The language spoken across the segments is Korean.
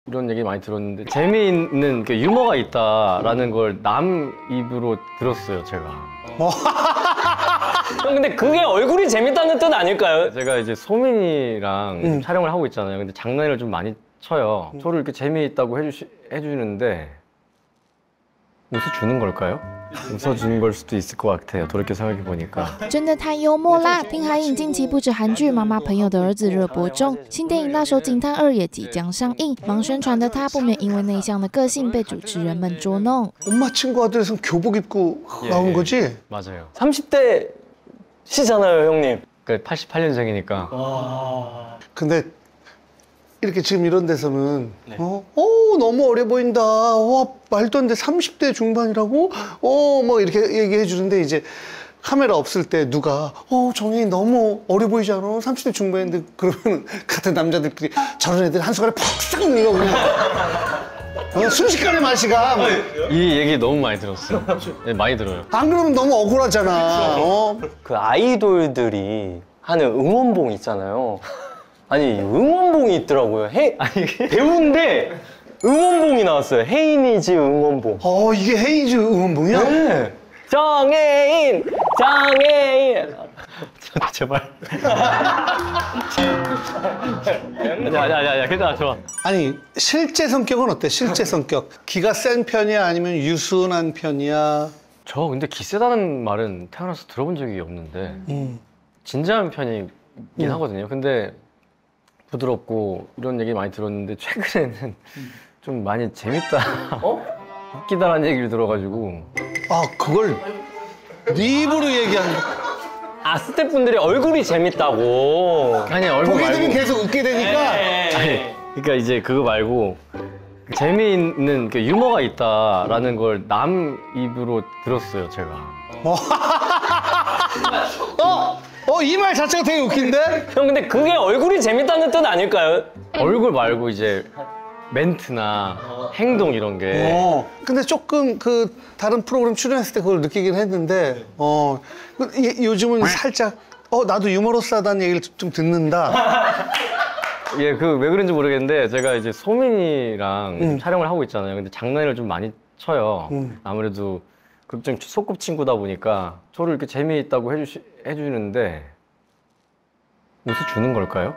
이런 얘기 많이 들었는데 재미있는 그 유머가 있다라는 걸 남 입으로 들었어요, 제가. 형 근데 그게 얼굴이 재밌다는 뜻 아닐까요? 제가 이제 소민이랑 촬영을 하고 있잖아요. 근데 장난을 좀 많이 쳐요. 저를 이렇게 재미있다고 해주는데 웃어주는 걸까요? 웃어주는 걸 수도 있을 것 같아요. 돌이켜 생각해 보니까. 真的太幽默啦！丁海寅近期不止韩剧《妈妈朋友的儿子》热播中，新电影《辣手警探2》也即将上映。忙宣传的他不免因为内向的个性被主持人们捉弄。 엄마 친구 아들에서 교복 입고 나온 거지? 맞아요. 30대시잖아요, 형님. 그 88년생이니까. 근데 이렇게 지금 이런 데서는 너무 어려 보인다. 와, 말도 안 돼. 30대 중반이라고? 뭐 이렇게 얘기해 주는데 이제 카메라 없을 때 누가 정혜인 너무 어려 보이지 않아? 30대 중반인데 그러면 같은 남자들끼리 저런 애들 한 손가락에 팍 이거 그냥 순식간에 맛이가 이 얘기 너무 많이 들었어요. 네, 많이 들어요. 안 그러면 너무 억울하잖아. 그 아이돌들이 하는 응원봉 있잖아요. 아니 응원봉이 있더라고요. 배우인데 응원봉이 나왔어요. 혜인이지 응원봉. 이게 헤이즈 응원봉이야? 네. 정혜인! 제발. 아니야, 괜찮아, 좋아. 아니 실제 성격은 어때? 실제 성격 기가 센 편이야? 아니면 유순한 편이야? 저 근데 기세다는 말은 태어나서 들어본 적이 없는데 진지한 편이긴 하거든요. 근데 부드럽고 이런 얘기 많이 들었는데 최근에는 좀 많이 재밌다, 웃기다라는 얘기를 들어가지고. 그걸 네 입으로 얘기하는 거. 스태프분들이 얼굴이 재밌다고. 아니, 얼굴 보게 되면 말고. 계속 웃게 되니까. 아니, 그러니까 이제 그거 말고 재미있는 그 유머가 있다라는 걸 남 입으로 들었어요, 제가. 이 말 자체가 되게 웃긴데? 형 근데 그게 얼굴이 재밌다는 뜻 아닐까요? 얼굴 말고 이제 멘트나 행동 이런 게. 근데 조금 그 다른 프로그램 출연했을 때 그걸 느끼긴 했는데 요즘은 살짝 나도 유머러스하다는 얘기를 좀 듣는다. 예, 그 왜 그런지 모르겠는데 제가 이제 소민이랑 촬영을 하고 있잖아요. 근데 장난을 좀 많이 쳐요. 아무래도 극중 소꿉친구다 보니까 저를 이렇게 재미있다고 해주는데 웃어주는 걸까요?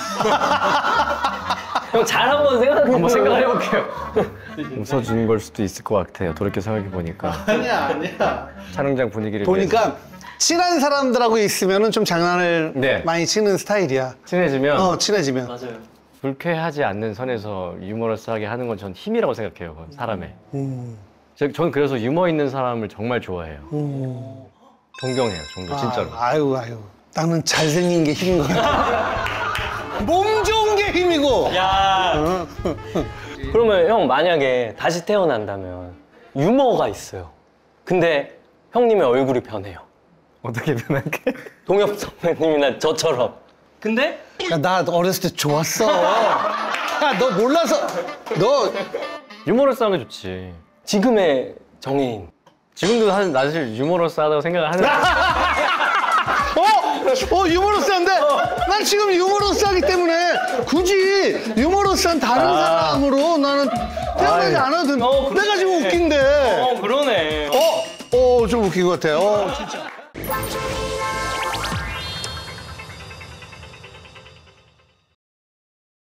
형 잘 한번 한번 생각을 해볼게요. 웃어주는 걸 수도 있을 것 같아요. 돌이켜 생각해 보니까. 아니야. 촬영장 분위기를 보니까 친한 사람들하고 있으면은 좀 장난을 네. 많이 치는 스타일이야. 친해지면 친해지면. 맞아요. 불쾌하지 않는 선에서 유머러스하게 하는 건 전 힘이라고 생각해요, 그건 사람의. 저는 그래서 유머 있는 사람을 정말 좋아해요. 존경해요, 진짜로. 아유. 나는 잘생긴 게 힘인 것 같아. 몸 좋은 게 힘이고. 야. 그러면 형 만약에 다시 태어난다면 유머가 있어요. 근데 형님의 얼굴이 변해요. 어떻게 변할게? 동엽 선배님이나 저처럼. 근데 야, 나 어렸을 때 좋았어. 야, 너 몰라서 너 유머러스한 게 좋지. 지금의 정혜인. 지금도 사실 유머러스하다고 생각을 하는. 유머러스한데? 난 지금 유머러스하기 때문에 굳이 유머러스한 다른 사람으로 나는 태어나지 않아도 내가 지금 웃긴데. 그러네. 좀 웃긴 것 같아. 진짜.